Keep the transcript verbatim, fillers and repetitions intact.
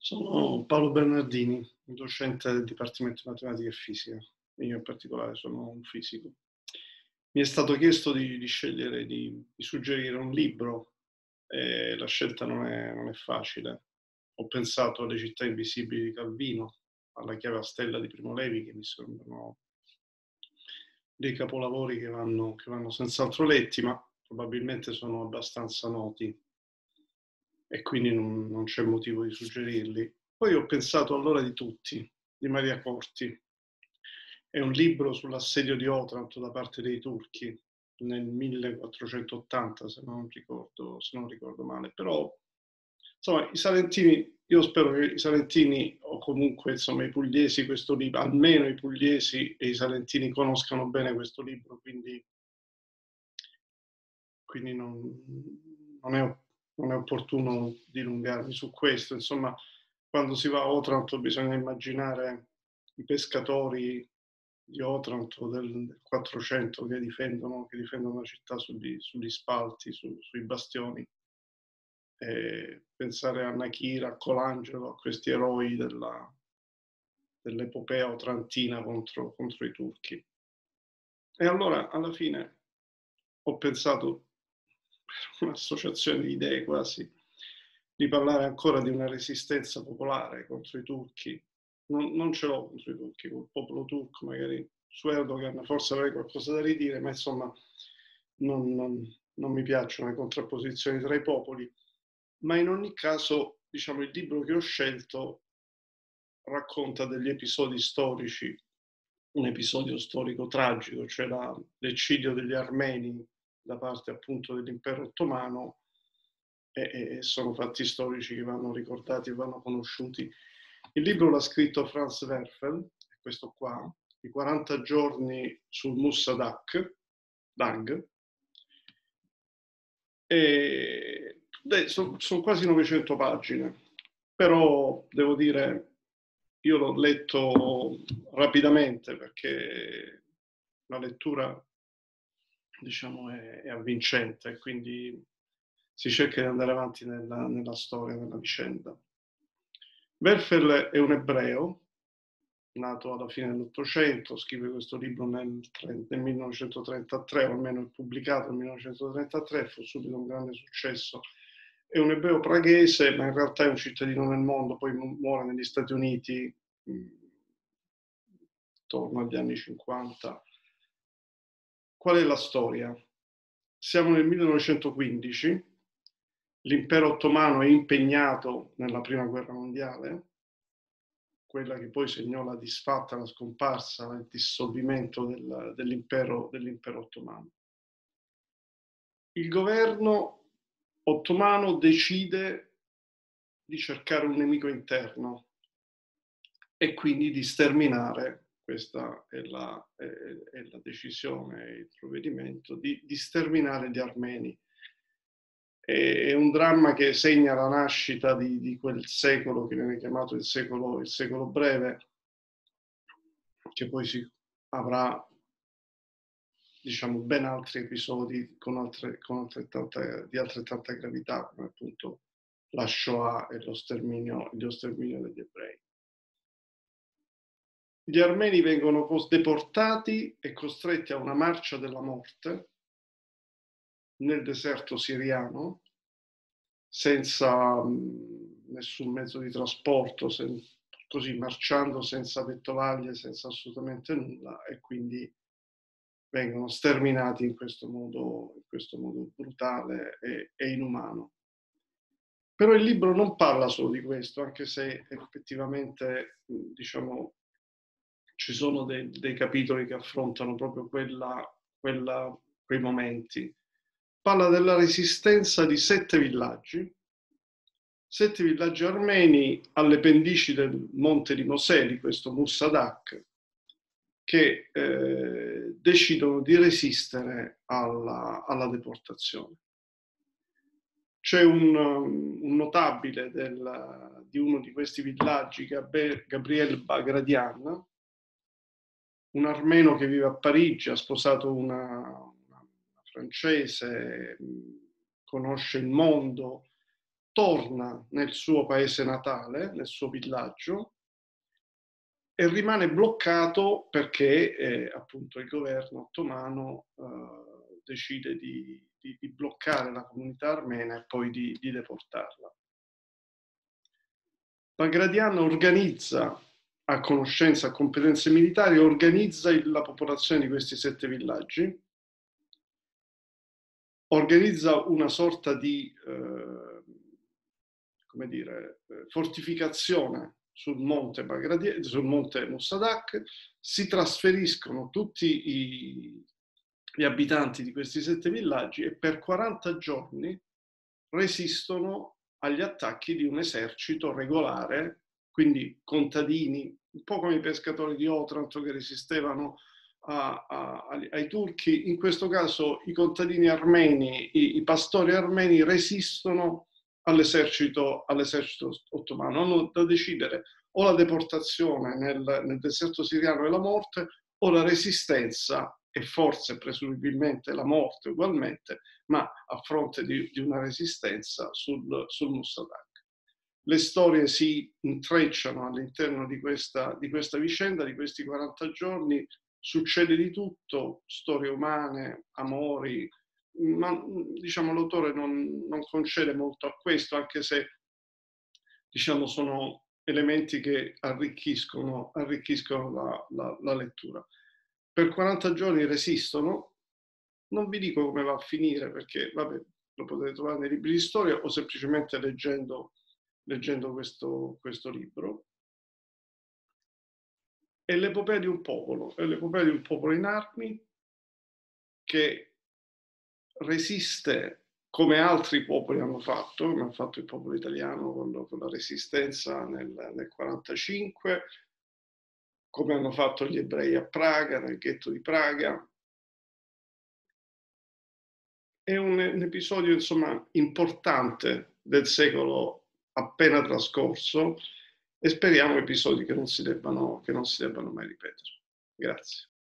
Sono Paolo Bernardini, docente del Dipartimento di Matematica e Fisica. Io in particolare sono un fisico. Mi è stato chiesto di, di scegliere, di, di suggerire un libro e la scelta non è, non è facile. Ho pensato alle Città invisibili di Calvino, alla Chiave a stella di Primo Levi, che mi sembrano dei capolavori che vanno, che vanno senz'altro letti, ma probabilmente sono abbastanza noti e quindi non, non c'è motivo di suggerirli. Poi ho pensato all'ora di tutti, di Maria Corti. È un libro sull'assedio di Otranto da parte dei turchi nel millequattrocentottanta, se non ricordo, se non ricordo male. Però, insomma, i salentini, io spero che i salentini o comunque insomma, i pugliesi questo libro, almeno i pugliesi e i salentini conoscano bene questo libro, quindi, quindi non, non, è, non è opportuno dilungarmi su questo. Insomma, quando si va a Otranto bisogna immaginare i pescatori di Otranto del, del quattrocento che difendono, che difendono la città sugli, sugli spalti, su, sui bastioni. E pensare a Nakira, a Colangelo, a questi eroi della, dell'epopea otrantina contro, contro i turchi. E allora, alla fine, ho pensato, per un'associazione di idee quasi, di parlare ancora di una resistenza popolare contro i turchi. Non, non ce l'ho contro i turchi, col popolo turco, magari su Erdogan forse avrei qualcosa da ridire, ma insomma non, non, non mi piacciono le contrapposizioni tra i popoli. Ma in ogni caso, diciamo, il libro che ho scelto racconta degli episodi storici, un episodio storico tragico, cioè la, l'eccidio degli armeni da parte appunto dell'impero ottomano, e, e sono fatti storici che vanno ricordati e vanno conosciuti. Il libro l'ha scritto Franz Werfel, questo qua, i quaranta giorni sul Mussadak, Dag, e sono son quasi novecento pagine, però devo dire, io l'ho letto rapidamente perché la lettura, diciamo, è, è avvincente, quindi si cerca di andare avanti nella, nella storia, nella vicenda. Werfel è un ebreo, nato alla fine dell'Ottocento, scrive questo libro nel, nel millenovecentotrentatré, o almeno è pubblicato nel millenovecentotrentatré, fu subito un grande successo. È un ebreo praghese, ma in realtà è un cittadino nel mondo, poi muore negli Stati Uniti intorno agli anni cinquanta. Qual è la storia? Siamo nel millenovecentoquindici, l'impero ottomano è impegnato nella prima guerra mondiale, quella che poi segnò la disfatta, la scomparsa, il dissolvimento del, dell'impero, dell'impero ottomano. Il governo ottomano decide di cercare un nemico interno e quindi di sterminare, questa è la, è, è la decisione, il provvedimento, di, di sterminare gli armeni. È un dramma che segna la nascita di, di quel secolo che viene chiamato il secolo, il secolo breve, che poi si avrà, diciamo, ben altri episodi con altre, con altrettanta, di altrettanta gravità, come appunto la Shoah e lo sterminio, lo sterminio degli ebrei. Gli armeni vengono deportati e costretti a una marcia della morte nel deserto siriano, senza mh, nessun mezzo di trasporto, sen, così marciando senza vettovaglie, senza assolutamente nulla, e quindi vengono sterminati in questo modo, in questo modo brutale e, e inumano. Però il libro non parla solo di questo, anche se effettivamente, diciamo, ci sono dei, dei capitoli che affrontano proprio quella, quella, quei momenti. Parla della resistenza di sette villaggi, sette villaggi armeni alle pendici del monte di Mosè, di questo Mussadak, che eh, decidono di resistere alla, alla deportazione. C'è un, un notabile del, di uno di questi villaggi, Gabriel Bagradian, un armeno che vive a Parigi, ha sposato una, una francese, conosce il mondo, torna nel suo paese natale, nel suo villaggio, e rimane bloccato perché eh, appunto il governo ottomano eh, decide di, di, di, bloccare la comunità armena e poi di, di deportarla. Bagratian organizza, a conoscenza, a competenze militari, organizza la popolazione di questi sette villaggi, organizza una sorta di eh, come dire, fortificazione sul monte, Bagratian, sul monte Mussadak, si trasferiscono tutti i, gli abitanti di questi sette villaggi e per quaranta giorni resistono agli attacchi di un esercito regolare, quindi contadini, un po' come i pescatori di Otranto che resistevano a, a, ai, ai turchi. In questo caso i contadini armeni, i, i pastori armeni resistono all'esercito, all'esercito ottomano. Hanno da decidere o la deportazione nel, nel deserto siriano e la morte, o la resistenza e forse presumibilmente la morte ugualmente, ma a fronte di, di una resistenza sul, sul Mussadak. Le storie si intrecciano all'interno di questa, di questa vicenda, di questi quaranta giorni, succede di tutto, storie umane, amori, ma diciamo l'autore non, non concede molto a questo, anche se diciamo sono elementi che arricchiscono, arricchiscono la, la, la lettura. Per quaranta giorni resistono, non vi dico come va a finire perché vabbè, lo potete trovare nei libri di storia o semplicemente leggendo, leggendo questo, questo libro. È l'epopea di un popolo, è l'epopea di un popolo in armi che resiste come altri popoli hanno fatto, come ha fatto il popolo italiano con, con la resistenza nel, nel quarantacinque, come hanno fatto gli ebrei a Praga, nel ghetto di Praga. È un, un episodio, insomma, importante del secolo appena trascorso e speriamo episodi che non si debbano, che non si debbano mai ripetere. Grazie.